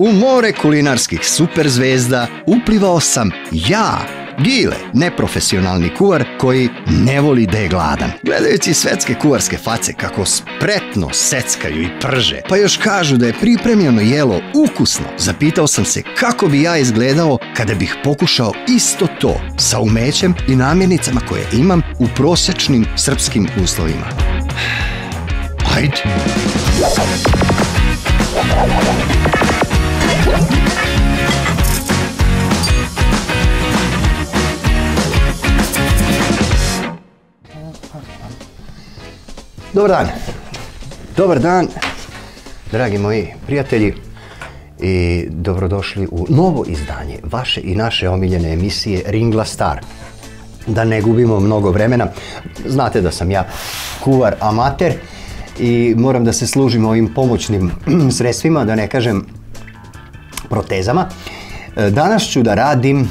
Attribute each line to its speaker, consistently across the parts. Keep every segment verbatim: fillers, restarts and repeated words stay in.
Speaker 1: U more kulinarskih superzvezda uplivao sam ja, Gile, neprofesionalni kuvar koji ne voli da je gladan. Gledajući svetske kuvarske face kako spretno seckaju i prže, pa još kažu da je pripremljeno jelo ukusno, zapitao sam se kako bi ja izgledao kada bih pokušao isto to sa umećem i namirnicama koje imam u prosječnim srpskim uslovima. Ajde! Dobar dan, dobar dan, dragi moji prijatelji i dobrodošli u novo izdanje vaše i naše omiljene emisije Ringla Star. Da ne gubimo mnogo vremena, znate da sam ja kuvar amater i moram da se služim ovim pomoćnim sredstvima, da ne kažem protezama. Danas ću da radim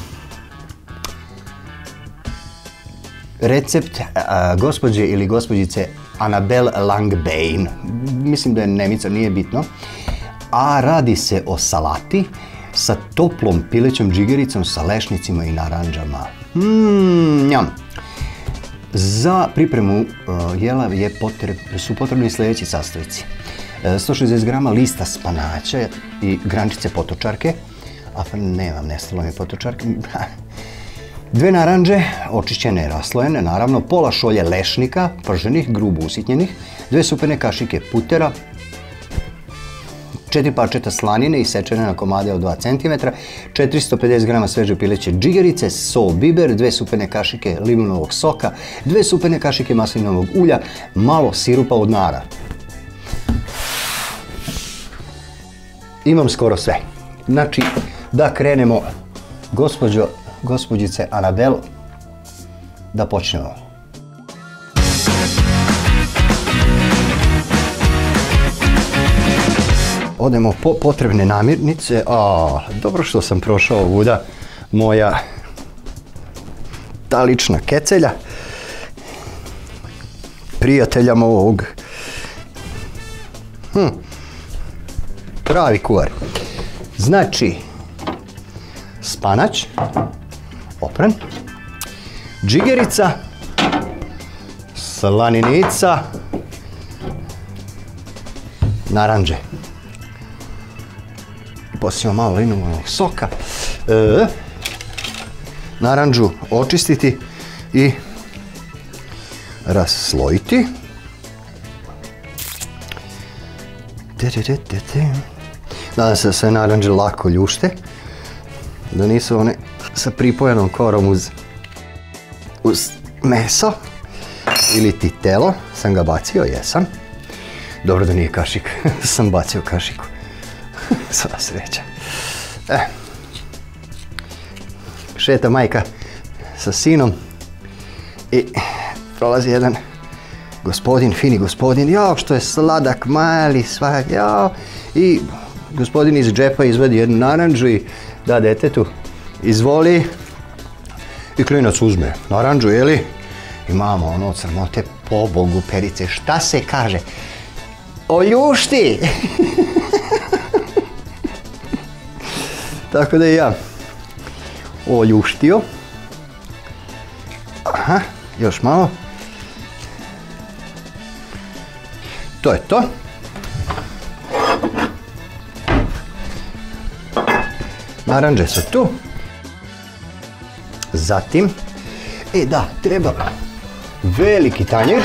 Speaker 1: recept gospođe ili gospođice Annabelle Langbein. Mislim da je Nemica, nije bitno. A radi se o salati sa toplom pilećom džigericom, sa lešnicima i naranđama. Mm, njam. Za pripremu uh, jela je potreb, su potrebni sljedeći sastojci. sto šezdeset grama lista spanaća i grančice potočarke. A pa nemam, nestalo mi potočarke. Dve naranđe, očišćene i raslojene, naravno, pola šolje lešnika, prženih, grubo usitnjenih, dve supene kašike putera, četiri parčeta slanine isečene na komade od dva centimetra, četiristo pedeset grama sveže pileće džigerice, sol, biber, dve supene kašike limunovog soka, dve supene kašike maslinovog ulja, malo sirupa od nara. Imam skoro sve. Znači, da krenemo, gospođo, gospođice Annabelle, da počnemo. Odemo po potrebne namirnice. A, dobro što sam prošao ovuda moja ta lična kecelja. Prijatelja mog. Hm. Pravi kuvar. Znači, spanać, opren, džigerica, slaninica, naranđe. Poslije malo limunovog soka. E, naranđu očistiti i raslojiti. Nadam se da sve naranđe lako ljušte. Da nisu one sa pripojenom korom uz, uz meso ili ti telo. Sam ga bacio, jesam. Dobro da nije kašik, sam bacio kašiku. Sva sreća. E. Šeta majka sa sinom i prolazi jedan gospodin, fini gospodin, jao što je sladak, mali, svak, jao. I gospodin iz džepa izvadi jednu naranđu i da detetu, izvoli. I klinac uzme naranđu, jeli? I mama ono od sramote, po Bogu perice, šta se kaže? Oljušti! Tako da i ja oljuštio. Aha, još malo. To je to. Naranđe su tu. Zatim, e da, treba veliki tanjir.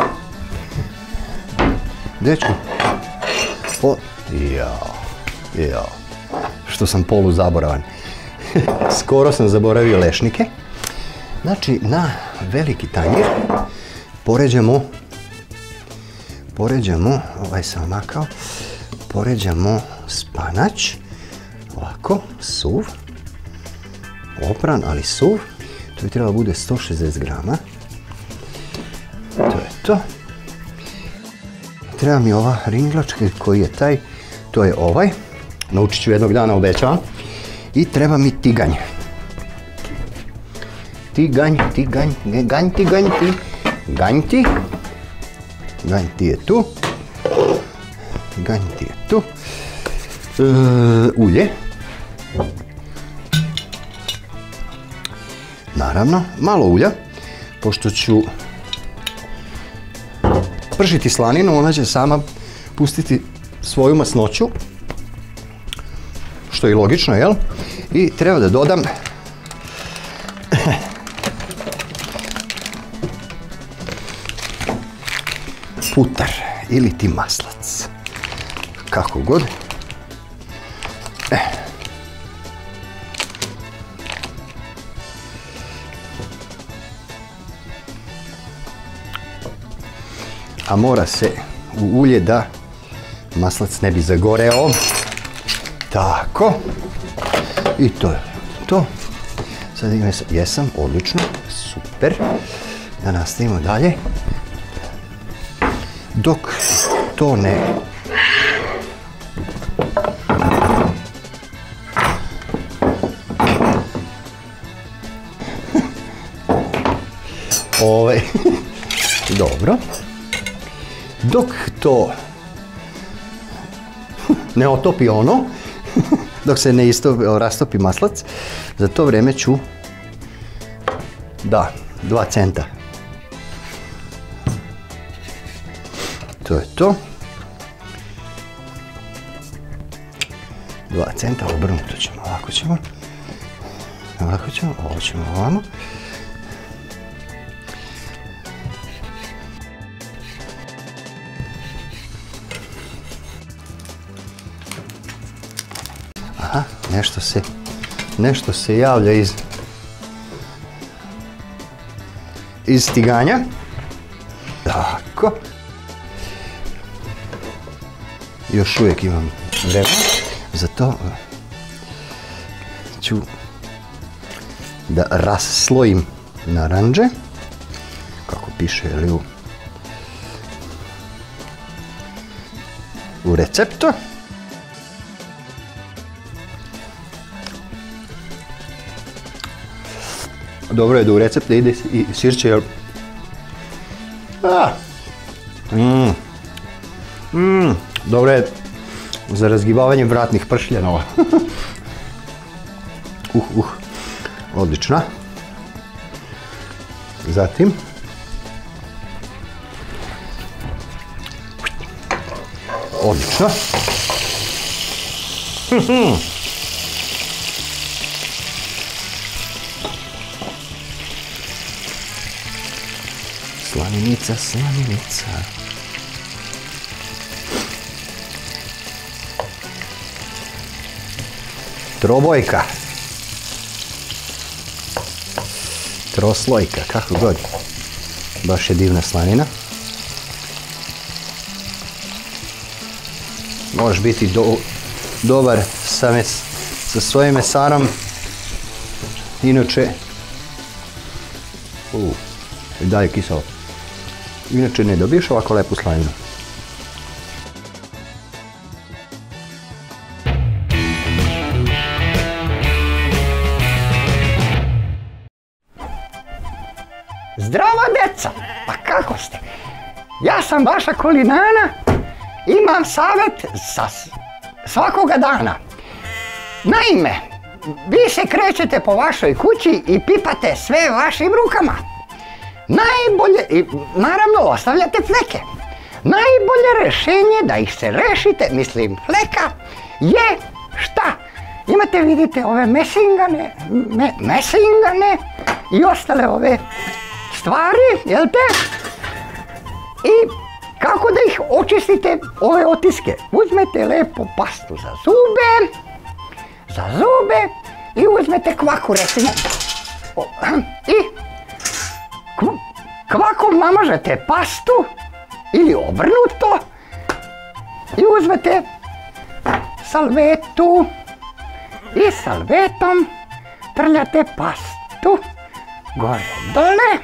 Speaker 1: Dečku. O, jao, jao. Što sam polu zaboravan. Skoro sam zaboravio lešnike. Znači, na veliki tanjir poređamo, poređamo, ovaj sam makao, poređamo spanać. Ovako, suv, opran, ali suv. To bi trebalo bude sto šezdeset grama. To je to. Treba mi ova ringlačka, koji je taj, to je ovaj. Naučit ću jednog dana, obećavam. I treba mi tiganj. Tiganj, tiganj, ganj ti, ganj ti, ganj ti. Ganj ti je tu. Ganj ti je tu. ulje. Naravno, malo ulja, pošto ću pršiti slaninu, ona će sama pustiti svoju masnoću, što je i logično, jel? I treba da dodam putar ili ti maslac, kako god. E. A mora se u ulje da maslac ne bi zagoreo. Tako. I to je to. Sad imam, jesam, odlično, super. Da nastavimo dalje. Dok to ne... Ove... Dobro. Dok to ne otopi ono, dok se ne istopi, rastopi maslac, za to vrijeme ću, da, dva centa. To je to. Dva centa, obrnuto ćemo, ovako ćemo. Ovako ćemo, ovo ćemo ovamo. Aha, nešto se, nešto se javlja iz, iz stiganja. Tako. Još uvijek imam vremena, zato ću da raslojim naranđe, kako piše ili u, u receptu. Dobro je da u recepte ide i sirće, jer... Mm. Mm. Dobro je za razgibavanje vratnih pršljenova. uh, uh, odlična. Zatim odlično. Slaninica, slaninica. Trobojka. Troslojka, kako god. Baš je divna slanina. Možeš biti do, dobar sa, mes, sa svojim mesarom. Inače... Uh, daje kiselo. Inače ne dobiješ ovako lepu slaninu.
Speaker 2: Zdravo, deca! Pa kako ste? Ja sam vaša kulinana, imam savjet za svakoga dana. Naime, vi se krećete po vašoj kući i pipate sve vašim rukama. Najbolje, i naravno ostavljate fleke. Najbolje rješenje da ih se rešite, mislim fleka, je šta? Imate, vidite, ove mesingane, me, mesingane i ostale ove stvari, jel te? I kako da ih očistite, ove otiske? Uzmete lepo pastu za zube, za zube i uzmete kvaku, recimo. I kvakom namažete pastu ili obrnuto i uzmete salvetu i salvetom trljate pastu gore dole,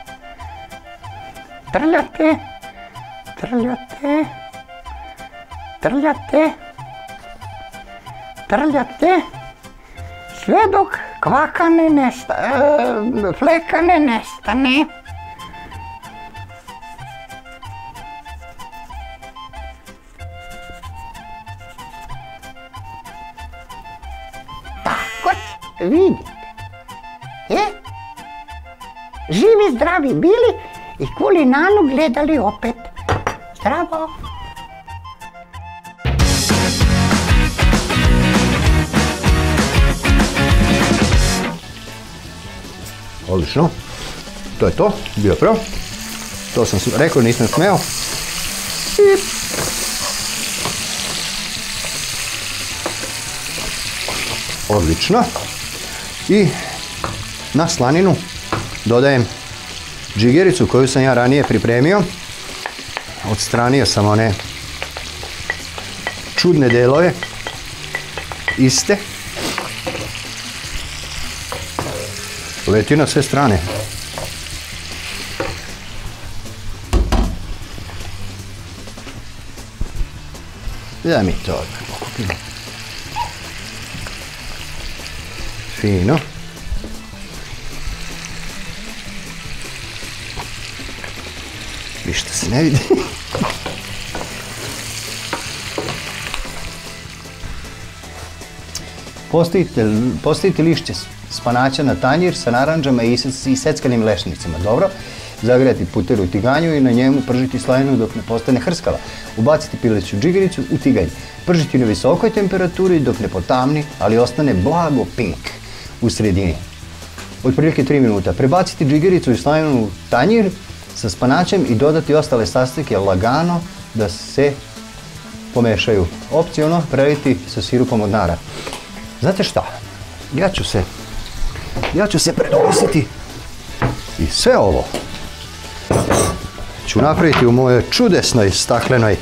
Speaker 2: trljate, trljate, trljate, trljate, sve dok kvaka ne nestane, fleka ne nestane. vidite. E? Živi zdravi bili i kulinanu gledali opet. Zdravo!
Speaker 1: Odlično. To je to, bio pro. To sam rekao, nisam smeo. Odlično. I na slaninu dodajem džigericu koju sam ja ranije pripremio. Odstranio sam one čudne delove iste. Leti na sve strane. Da mi to pokupimo. Fino. Ništa se ne vidi. Postavite lišće spanaća na tanjir sa naranđama i seckanim lešnicima. Dobro. Zagrejati puter u tiganju i na njemu pržiti slaninu dok ne postane hrskava. Ubaciti pileću džigericu u tiganj. Pržiti na visokoj temperaturi dok ne potamni, ali ostane blago pink u sredini. Otprilike tri minuta. Prebaciti džigericu i slaninu u tanjir sa spanaćem i dodati ostale sastojke lagano da se pomešaju. Opciono preliti sa sirupom od nara. Znate šta? Ja ću se ja ću se predomisliti i sve ovo ću napraviti u mojoj čudesnoj staklenoj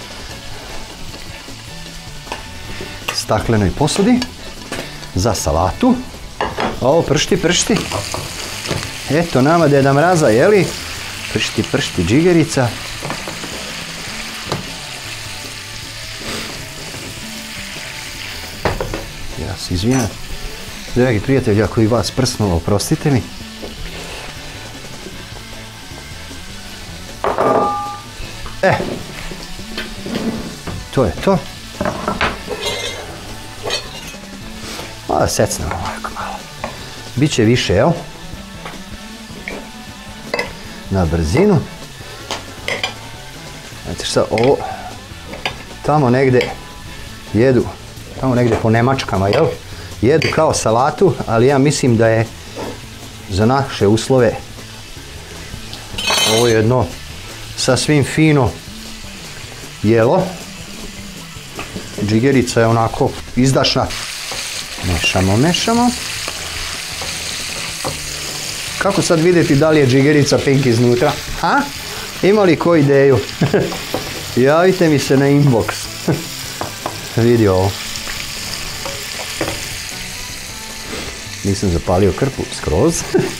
Speaker 1: staklenoj posudi za salatu. Ovo pršti, pršti. Eto nama Deda Mraza, jeli? Pršti, pršti džigerica. Ja se izvinjam. Dragi prijatelji, ako i vas prsnulo, oprostite mi. E, to je to. Malo secnemo ovako malo. Biće više, jel? Na brzinu. Znate šta, ovo tamo negde jedu, tamo negde po Nemačkama, jel? Jedu kao salatu, ali ja mislim da je za naše uslove ovo jedno sasvim fino jelo. Džigerica je onako izdašna. Mešamo, mešamo. Kako sad vidjeti da li je džigerica pink iznutra? Ha? Ima li ko ideju? Javite mi se na inbox. Vidi ovo. Nisam zapalio krpu skroz.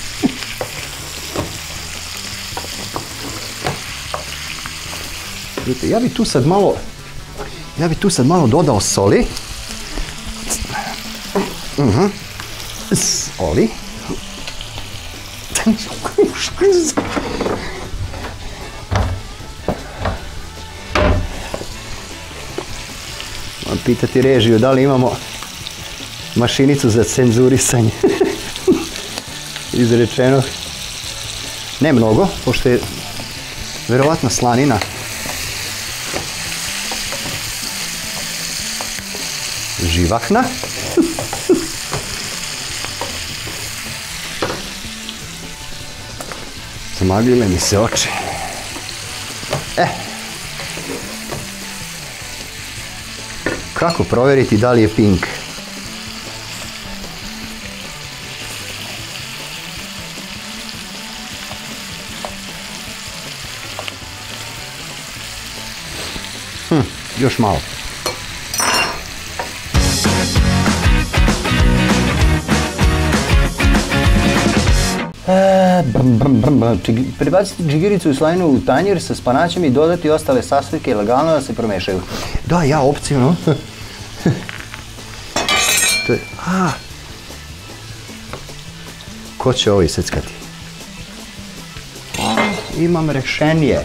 Speaker 1: Ja bi tu sad malo, ja bi tu sad malo dodao soli. Uh-huh. Soli. Moram pitati režiju da li imamo mašinicu za cenzurisanje. Izrečeno. Ne mnogo, pošto je verovatno slanina živahna. Zamagljile mi se oči. E. Kako provjeriti da li je pink? Hm, još malo. Prebaciti džigericu i slaninu u tanjir sa spanaćem i dodati ostale sastojke i lagano da se promešaju. Da, ja opcijno. To je, a. Ko će ovo iseckati? A, imam rešenje.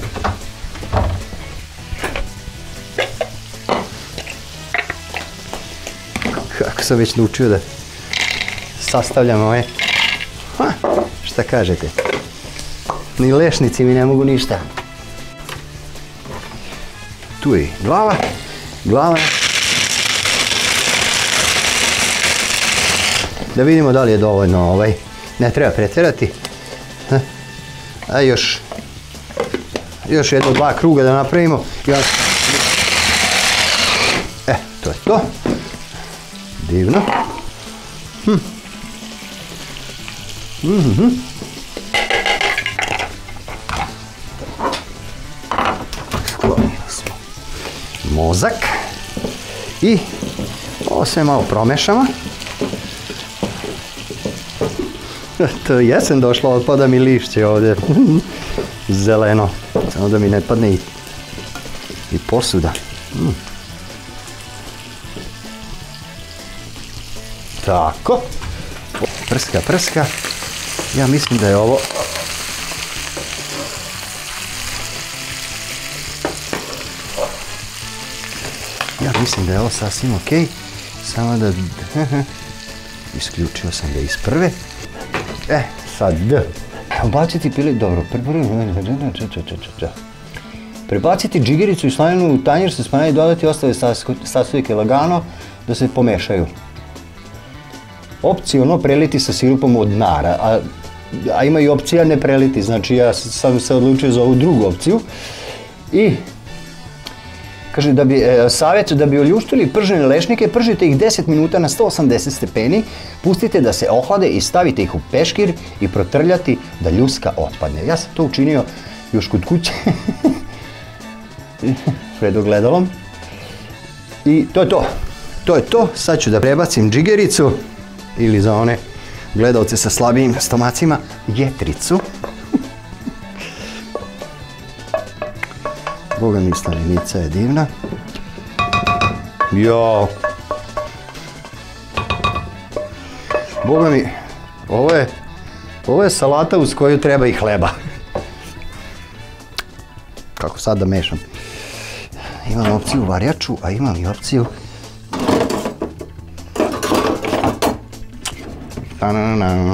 Speaker 1: Kako sam već naučio da sastavljam ove. Ha, šta kažete? Ni lešnici mi ne mogu ništa. Tu je glava. Glava. Da vidimo da li je dovoljno ovaj. Ne treba pretjerati. A još još jedno dva kruga da napravimo. E, to je to. Divno. Hm. Mm-hmm. Sklonili smo mozak i ovo sve malo promešamo. To jesen došla, otpada mi lišće ovdje. Zeleno. Samo da mi ne padne i, i posuda. Mm. Tako. Prska, prska. Ja mislim da je ovo... Ja mislim da je ovo sasvim ok. Samo da... Isključio sam ga iz prve. E, sad D. Ubaciti pili... Dobro, prebaciti džigericu i slaninu u tanjir se smanjaju i dodati ostale sastojke lagano da se pomešaju. Opcionalno preliti sa sirupom od nara, a, a ima i opcija ne preliti, znači ja sam se odlučio za ovu drugu opciju. I kaže da bi, e, savjet da bi oljuštili pržene lešnike, pržite ih deset minuta na sto osamdeset stepeni, pustite da se ohlade i stavite ih u peškir i protrljati da ljuska otpadne. Ja sam to učinio još kod kuće, pred ogledalom. I to je to. To je to. Sad ću da prebacim džigericu, ili za one gledalce sa slabijim stomacima, jetricu. Boga mi slanica je divna. Jo. Boga mi, ovo je, ovo je salata uz koju treba i hleba. Kako sad da mešam? Imam opciju varjaču, a imam i opciju... Ta-na-na-na.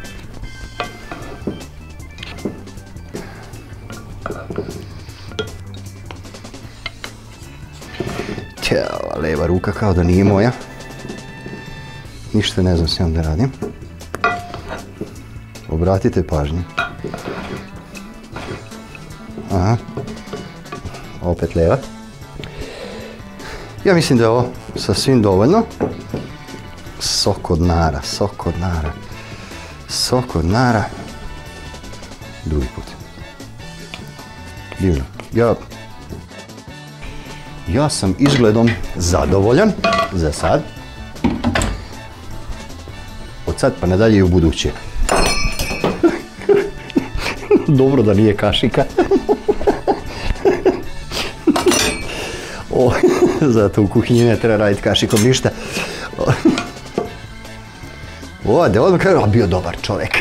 Speaker 1: Ćao, leva ruka kao da nije moja. Ništa ne znam s njom da radim. Obratite pažnju. Aha. Opet leva. Ja mislim da je ovo sasvim dovoljno. Sok od nara, sok od nara, sok od nara. Drugi put. Divno. Ja, ja sam izgledom zadovoljan za sad. Od sad pa nadalje i u buduće. Dobro da nije kašika. O, zato u kuhinji ne treba raditi kašikom ništa. Ode, odmah kaže, bio dobar čovjek.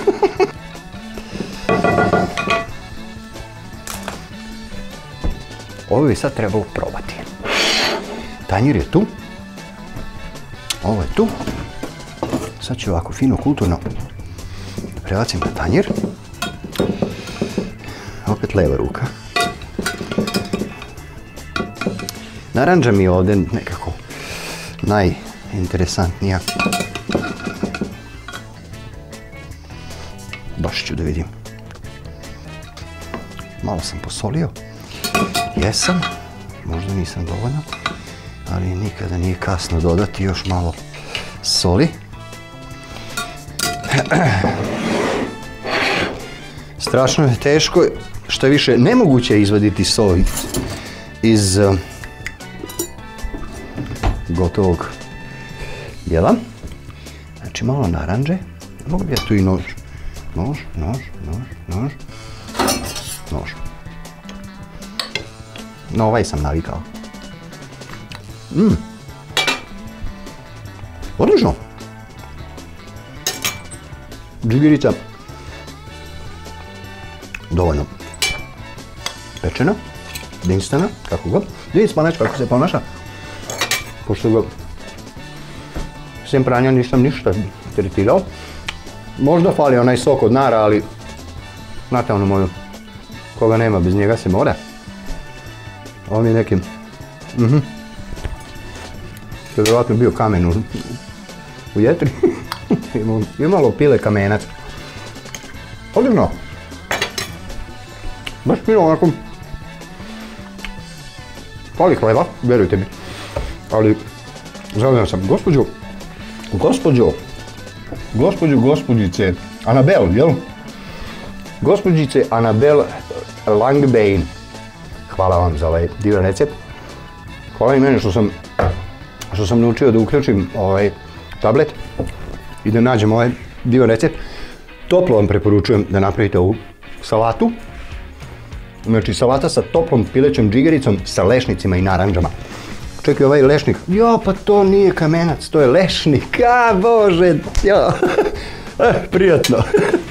Speaker 1: Ovo bi sad trebalo probati. Tanjir je tu. Ovo je tu. Sad ću ovako fino, kulturno prebacim na tanjir. Opet leva ruka. Naranđa mi je ovdje nekako najinteresantnija. Baš ću da vidim. Malo sam posolio. Jesam. Možda nisam dovoljno. Ali nikada nije kasno dodati još malo soli. Strašno je teško. Što je više, nemoguće je izvaditi sol iz uh, gotovog jela. Znači malo naranđe. Mogu bi ja tu i nož. Nož, nož, nož, nož. Nož. Na ovaj sam navikao. Mm. Odlično. Džigerica. Dovoljno. Pečena. Dinstana. Kako god. Vidite spanač kako se ponaša. Pošto ga sem pranja nisam ništa tretirao. Možda fali onaj sok od nara, ali znate onu moju, koga nema, bez njega se mora. Ovo mi je nekim, mhm, to je vjerojatno bio kamen u, u jetri, i malo pile kamenac. Odlično. Baš fino onako, fali hleba, vjerujte mi, ali zadovoljan sam. Gospođo, gospođo, gospođo, gospođice Anabel, jel? Gospođice Anabel Langbein, hvala vam za ovaj divan recept. Hvala i meni što sam, što sam naučio da uključim ovaj tablet i da nađem ovaj divan recept. Toplo vam preporučujem da napravite ovu salatu. Znači salata sa toplom pilećom džigericom, sa lešnicima i naranđama. Čekaj, ovaj lešnik, jo, pa to nije kamenac, to je lešnik, a bože, jo, eh, prijatno.